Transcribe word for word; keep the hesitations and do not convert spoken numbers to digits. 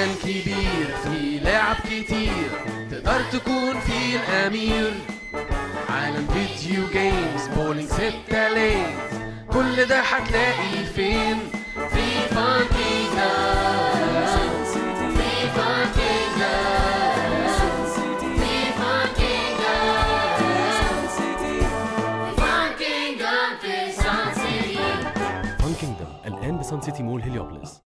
مكان كبير فيه لعب كتير تقدر تكون فيه الأمير. عالم فيديو جيمز، بولينج، ستة لينز، كل ده هتلاقيه فين؟ في فان كينجدم. في فان كينجدم. في فان كينجدم. في فان كينجدم في سان سيتي. فان كينجدم الآن بسان سيتي مول هليوبلس.